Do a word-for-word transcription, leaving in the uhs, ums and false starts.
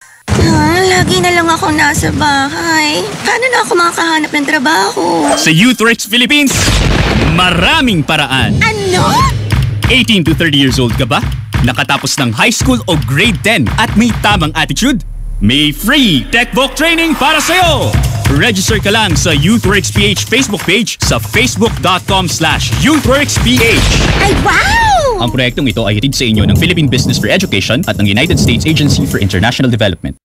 Ah, lagi na lang ako nasa bahay. Paano na ako makakahanap ng trabaho? Sa YouthWorks Philippines, maraming paraan. Ano? eighteen to thirty years old ka ba? Nakatapos ng high school o grade ten at may tamang attitude? May free TechVoc training para sa'yo! Register ka lang sa YouthWorks P H Facebook page sa facebook.com slash YouthWorksPH. Ay, wow! Ang proyektong ito ay hatid sa inyo ng Philippine Business for Education at ng United States Agency for International Development.